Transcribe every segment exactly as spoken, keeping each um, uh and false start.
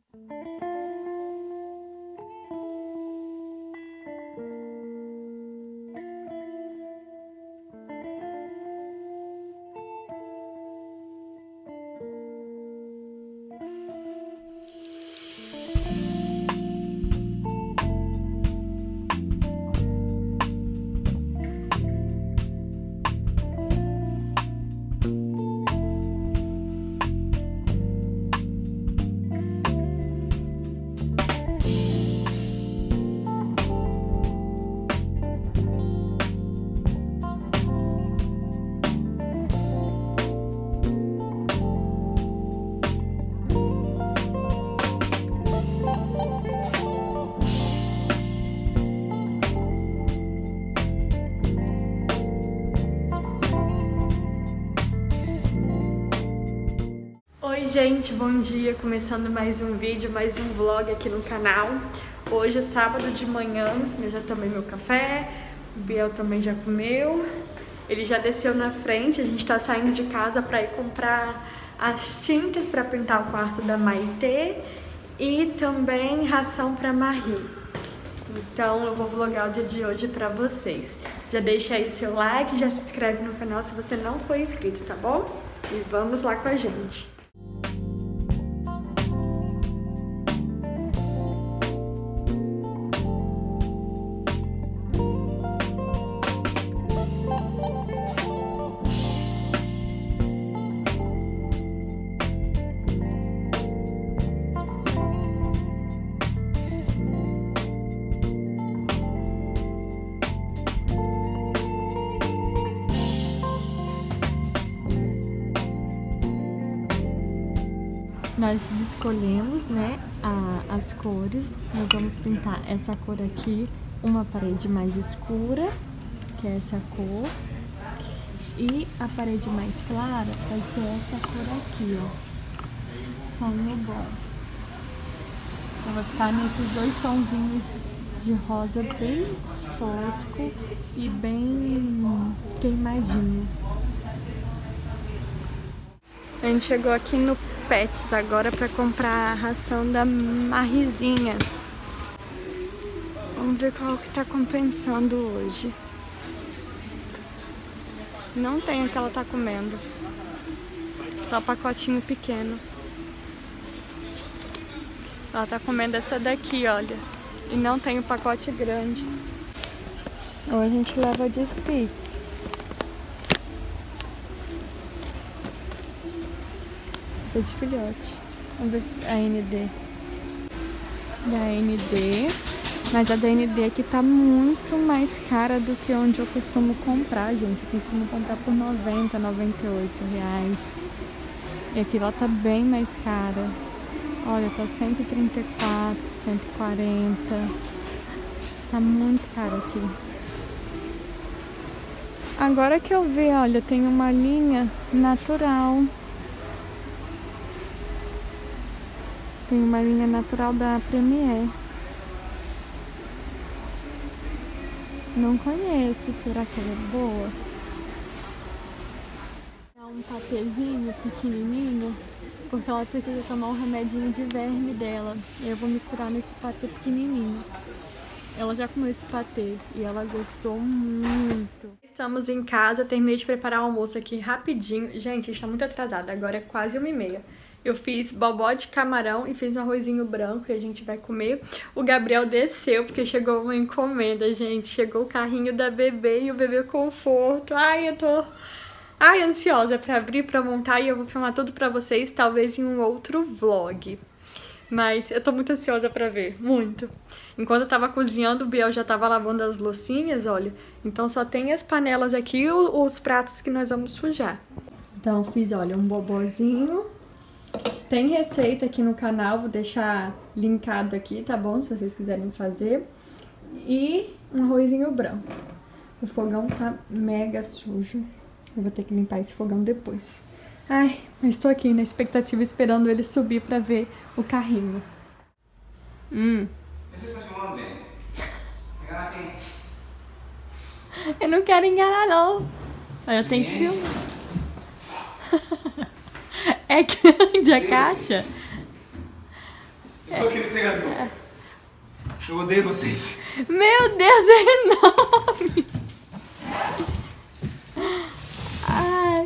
Oi gente, bom dia, começando mais um vídeo, mais um vlog aqui no canal. Hoje é sábado de manhã, eu já tomei meu café, o Biel também já comeu, ele já desceu na frente, a gente tá saindo de casa pra ir comprar as tintas pra pintar o quarto da Maitê e também ração pra Marie. Então eu vou vlogar o dia de hoje pra vocês. Já deixa aí seu like, já se inscreve no canal se você não for inscrito, tá bom? E vamos lá com a gente. Nós escolhemos, né, a, as cores. Nós vamos pintar essa cor aqui, uma parede mais escura, que é essa cor, e a parede mais clara vai ser essa cor aqui, ó, sonho bom. Então vai ficar nesses dois tonzinhos de rosa bem fosco e bem queimadinho. A gente chegou aqui no Pets agora para comprar a ração da Mariezinha. Vamos ver qual que tá compensando hoje. Não tem o que ela tá comendo. Só pacotinho pequeno. Ela tá comendo essa daqui, olha. E não tem o pacote grande. Ou a gente leva de Spitz. De filhote. Vamos ver se a N D. Da N D. Mas a da N D aqui tá muito mais cara do que onde eu costumo comprar, gente. Eu costumo comprar por noventa, noventa e oito reais. E aqui lá tá bem mais cara. Olha, tá cento e trinta e quatro, cento e quarenta. Tá muito caro aqui. Agora que eu vi, olha, tem uma linha natural. Tem uma linha natural da Premier. Não conheço, será que ela é boa? É um patezinho pequenininho, porque ela precisa tomar um remedinho de verme dela. E eu vou misturar nesse patê pequenininho. Ela já comeu esse patê e ela gostou muito. Estamos em casa, terminei de preparar o almoço aqui rapidinho. Gente, a gente tá muito atrasada, agora é quase uma e meia. Eu fiz bobó de camarão e fiz um arrozinho branco e a gente vai comer. O Gabriel desceu porque chegou uma encomenda, gente. Chegou o carrinho da bebê e o bebê conforto. Ai, eu tô ai, ansiosa pra abrir, pra montar e eu vou filmar tudo pra vocês, talvez em um outro vlog. Mas eu tô muito ansiosa pra ver, muito. Enquanto eu tava cozinhando, o Biel já tava lavando as loucinhas, olha. Então só tem as panelas aqui e os pratos que nós vamos sujar. Então eu fiz, olha, um bobozinho. Tem receita aqui no canal, vou deixar linkado aqui, tá bom? Se vocês quiserem fazer. E um arrozinho branco. O fogão tá mega sujo. Eu vou ter que limpar esse fogão depois. Ai, mas tô aqui na expectativa, esperando ele subir pra ver o carrinho. Hum. Você está filmando bem? Enganar quem? Eu não quero enganar, não. Eu tenho que filmar. É grande a caixa? Igual aquele pregador. Eu odeio vocês. Meu Deus, é enorme. Ai.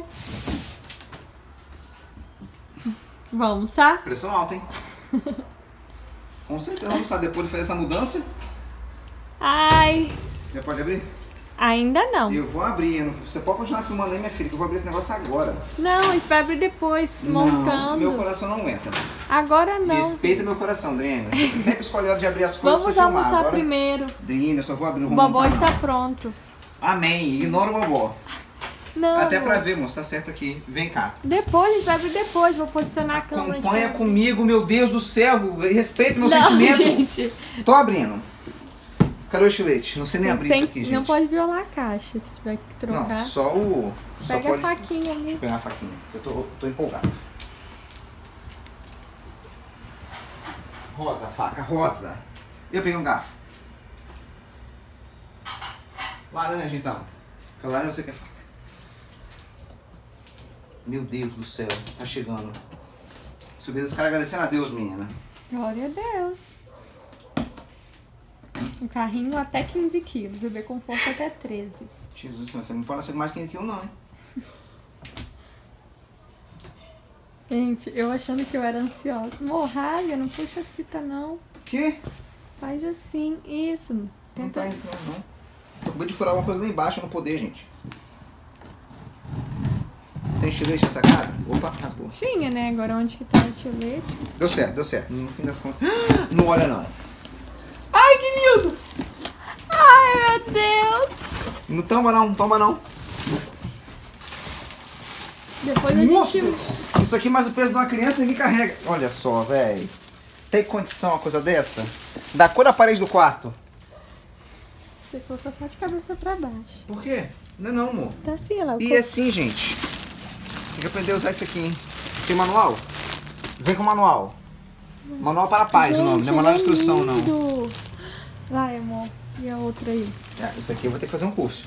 Vamos, tá? Pressão alta, hein? Com certeza vamos almoçar depois de fazer essa mudança. Ai. Já pode abrir? Ainda não. Eu vou abrir. Eu não- Você pode continuar filmando aí, minha filha, que eu vou abrir esse negócio agora. Não, a gente vai abrir depois, montando. Não, meu coração não aguenta. Agora não. Respeita meu coração, Adriana. Você sempre escolhe a hora de abrir as coisas pra Vamos você filmar. almoçar Agora, primeiro. Adriana, eu só vou abrir o O vou bobó montar, está não. pronto. Amém. Ignora o bobó. Não. Até pra ver, moço. Tá certo aqui. Vem cá. Depois, a gente vai abrir depois. Vou posicionar a câmera. Acompanha de... comigo, meu Deus do céu. Respeita meu Não, sentimento. gente. Tô abrindo. Cadê o estilete? Não sei nem abrir Sem- isso aqui, gente. Não pode violar a caixa se tiver que trocar. Não, só o... Só Pega pode... a faquinha Deixa ali. eu pegar a faquinha. Eu tô, tô empolgado. Rosa, faca rosa. Eu peguei um garfo. Laranja, então. Porque a laranja você quer faca. Meu Deus do céu, tá chegando. Subi os caras agradecendo a Deus, menina. Glória a Deus. Um carrinho até quinze quilos. Bebê com força até treze. Jesus, você não pode ser mais quinze quilos não, hein? Gente, eu achando que eu era ansiosa. Morraga, não puxa a fita não. O quê? Faz assim, isso. Não Tenta... tá entrando, não. Eu acabei de furar uma coisa lá embaixo, eu não poder, gente. Tem estilete nessa casa? Opa, rasgou. Tinha, né? Agora onde que tá o estilete? Deu certo, deu certo. No fim das contas. Não olha não. Ai, que lindo! Ai, meu Deus! Não toma não, não toma não. Depois a gente... Monstros! Isso aqui mais o peso de uma criança ninguém carrega. Olha só, velho. Tem condição uma coisa dessa? Da cor da parede do quarto. Você colocou só de cabeça pra baixo. Por quê? Não é não, amor. Tá assim, ela. E assim, gente. Tem que aprender a usar isso aqui, hein? Tem manual? Vem com manual. Manual para paz, o nome. Não é manual de instrução, não. não. Vai, amor. E a outra aí? É, isso aqui eu vou ter que fazer um curso.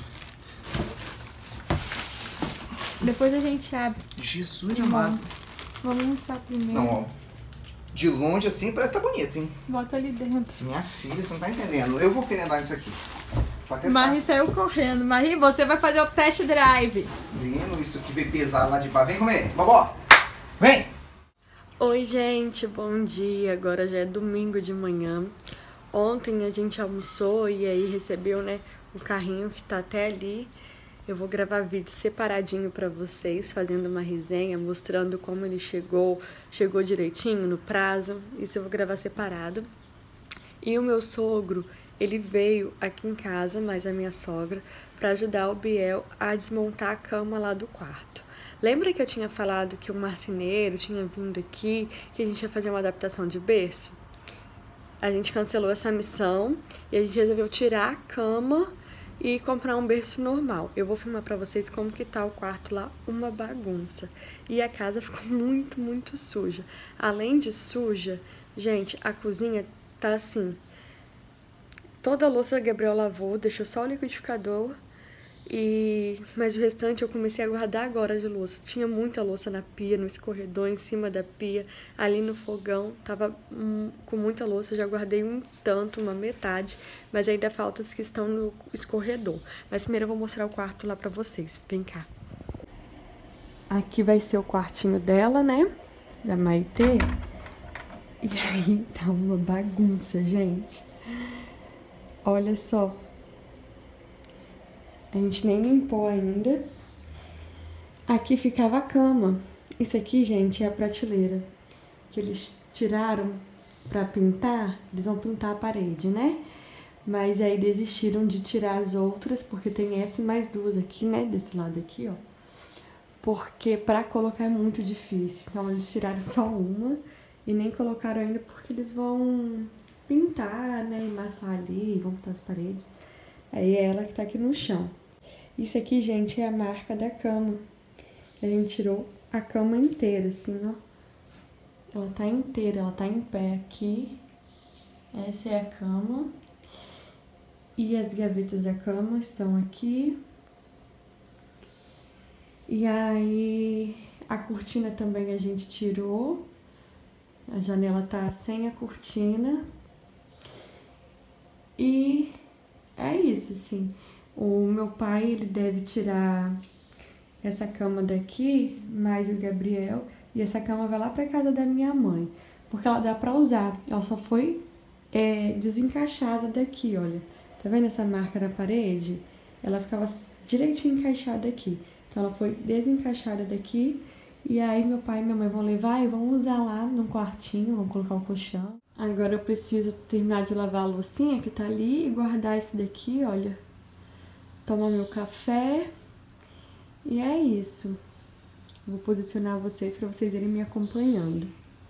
Depois a gente abre. Jesus Irmão. amado. Vamos almoçar primeiro. Não, ó. De longe assim parece que tá bonito, hein? Bota ali dentro. Minha filha, você não tá entendendo. Eu vou querer andar nisso aqui. Pra testar. Marie saiu correndo. Marie, você vai fazer o test drive. Menino, isso aqui veio pesado lá de baixo. Vem comer, bobó. Vem! Oi, gente. Bom dia. Agora já é domingo de manhã. Ontem a gente almoçou e aí recebeu, né, o carrinho que tá até ali. Eu vou gravar vídeo separadinho pra vocês, fazendo uma resenha, mostrando como ele chegou, chegou direitinho no prazo. Isso eu vou gravar separado. E o meu sogro, ele veio aqui em casa, mais a minha sogra, pra ajudar o Biel a desmontar a cama lá do quarto. Lembra que eu tinha falado que o marceneiro tinha vindo aqui, que a gente ia fazer uma adaptação de berço? A gente cancelou essa missão e a gente resolveu tirar a cama e comprar um berço normal. Eu vou filmar pra vocês como que tá o quarto lá, uma bagunça. E a casa ficou muito, muito suja. Além de suja, gente, a cozinha tá assim. Toda a louça a Gabriel lavou, deixou só o liquidificador. E... Mas o restante eu comecei a guardar agora de louça. Tinha muita louça na pia, no escorredor, em cima da pia, ali no fogão. Tava hum, com muita louça, já guardei um tanto, uma metade. Mas ainda falta as que estão no escorredor. Mas primeiro eu vou mostrar o quarto lá pra vocês. Vem cá. Aqui vai ser o quartinho dela, né? Da Maitê. E aí tá uma bagunça, gente. Olha só. A gente nem limpou ainda. Aqui ficava a cama. Isso aqui, gente, é a prateleira que eles tiraram pra pintar. Eles vão pintar a parede, né? Mas aí desistiram de tirar as outras, porque tem essa e mais duas aqui, né? Desse lado aqui, ó. Porque pra colocar é muito difícil. Então eles tiraram só uma e nem colocaram ainda porque eles vão pintar, né? Emassar ali, vão pintar as paredes. Aí é ela que tá aqui no chão. Isso aqui, gente, é a marca da cama. A gente tirou a cama inteira, assim, ó. Ela tá inteira, ela tá em pé aqui. Essa é a cama. E as gavetas da cama estão aqui. E aí, a cortina também a gente tirou. A janela tá sem a cortina. E é isso, assim. O meu pai, ele deve tirar essa cama daqui, mais o Gabriel, e essa cama vai lá pra casa da minha mãe, porque ela dá pra usar. Ela só foi é, desencaixada daqui, olha. Tá vendo essa marca na parede? Ela ficava direitinho encaixada aqui. Então ela foi desencaixada daqui, e aí meu pai e minha mãe vão levar e vão usar lá num quartinho, vão colocar o colchão. Agora eu preciso terminar de lavar a loucinha que tá ali e guardar esse daqui, olha. Tomar meu café. E é isso. Vou posicionar vocês para vocês irem me acompanhando.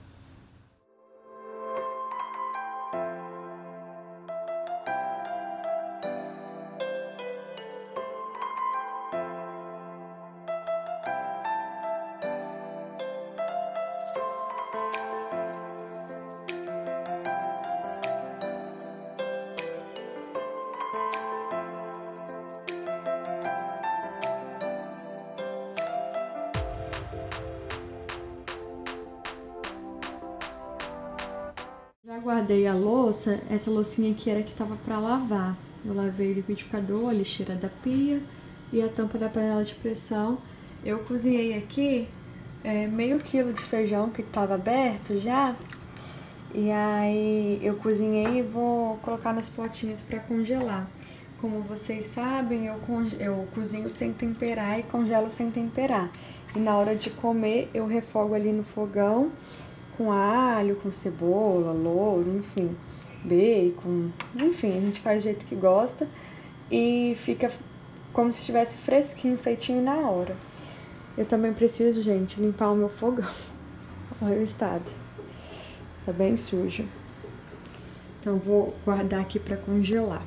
Já guardei a louça, essa loucinha aqui era que tava pra lavar. Eu lavei o liquidificador, a lixeira da pia e a tampa da panela de pressão. Eu cozinhei aqui é, meio quilo de feijão que tava aberto já. E aí eu cozinhei e vou colocar nos potinhos pra congelar. Como vocês sabem, eu, eu cozinho sem temperar e congelo sem temperar. E na hora de comer, eu refogo ali no fogão, com alho, com cebola, louro, enfim, bacon, enfim, a gente faz do jeito que gosta e fica como se estivesse fresquinho, feitinho na hora. Eu também preciso, gente, limpar o meu fogão. Olha o estado, tá bem sujo. Então vou guardar aqui pra congelar.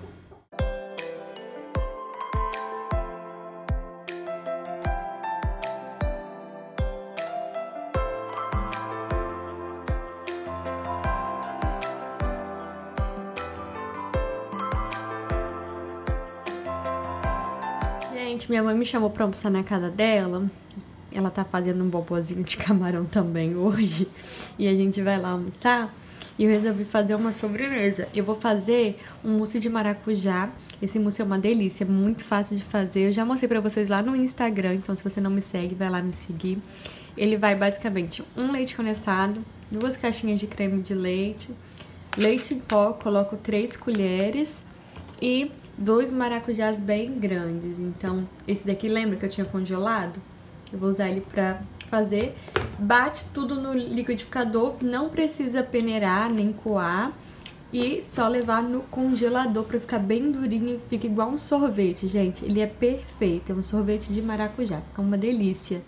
Gente, minha mãe me chamou pra almoçar na casa dela. Ela tá fazendo um bobozinho de camarão também hoje. E a gente vai lá almoçar. E eu resolvi fazer uma sobremesa. Eu vou fazer um mousse de maracujá. Esse mousse é uma delícia, é muito fácil de fazer. Eu já mostrei pra vocês lá no Instagram, então se você não me segue, vai lá me seguir. Ele vai basicamente um leite condensado, duas caixinhas de creme de leite, leite em pó, coloco três colheres e dois maracujás bem grandes. Então, esse daqui, lembra que eu tinha congelado? Eu vou usar ele pra fazer. Bate tudo no liquidificador, não precisa peneirar nem coar. E só levar no congelador pra ficar bem durinho, fica igual um sorvete, gente. Ele é perfeito, é um sorvete de maracujá, fica uma delícia.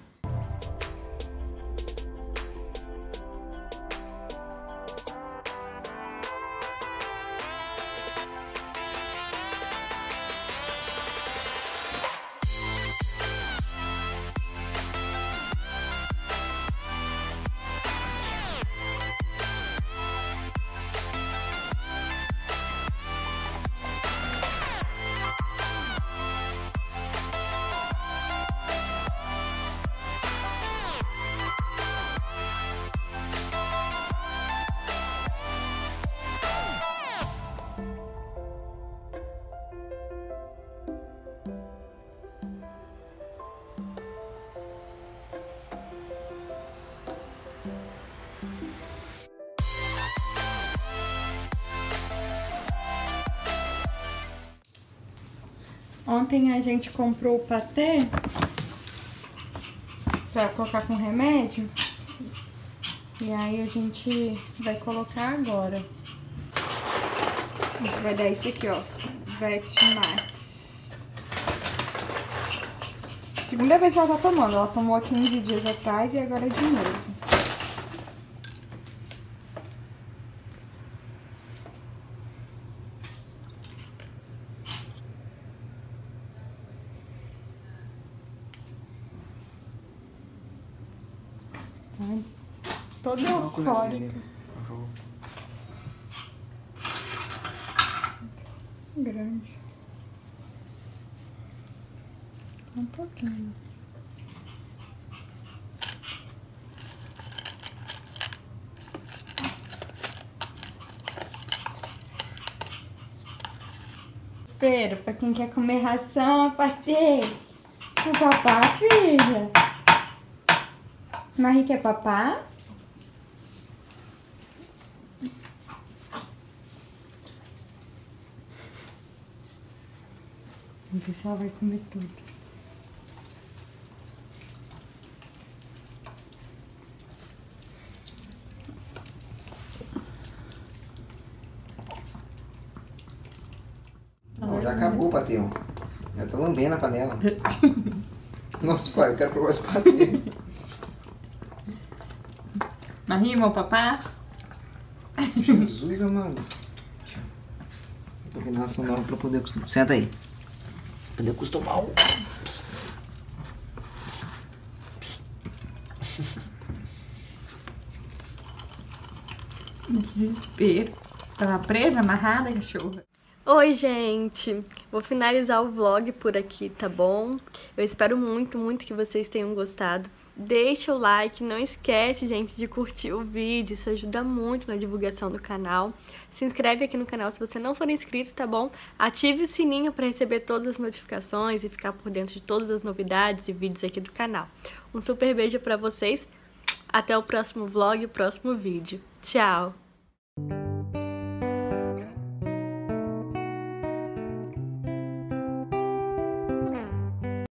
Ontem a gente comprou o patê pra colocar com remédio. E aí a gente vai colocar agora. A gente vai dar esse aqui, ó, Vetmax. Segunda vez que ela tá tomando. Ela tomou há quinze dias atrás e agora de novo. Ai, toda eufórica. Grande. Um pouquinho. desespero. Pra quem quer comer ração, patê. Quer papá, filha? Marie quer papá? Vamos ver se ela vai comer tudo. Não, já acabou o patê, ó. Já tá lambendo a panela. Nossa, pai, eu quero provar esse patê. Marie, meu papá? Jesus amado. Porque nasce um nome pra poder acostumar. Senta aí. Pra poder acostumar o. Pss. Pss. Pss. Desespero. Tava presa, amarrada, cachorra? Oi, gente! Vou finalizar o vlog por aqui, tá bom? Eu espero muito, muito que vocês tenham gostado. Deixa o like, não esquece, gente, de curtir o vídeo, isso ajuda muito na divulgação do canal. Se inscreve aqui no canal se você não for inscrito, tá bom? Ative o sininho para receber todas as notificações e ficar por dentro de todas as novidades e vídeos aqui do canal. Um super beijo pra vocês, até o próximo vlog, o próximo vídeo. Tchau!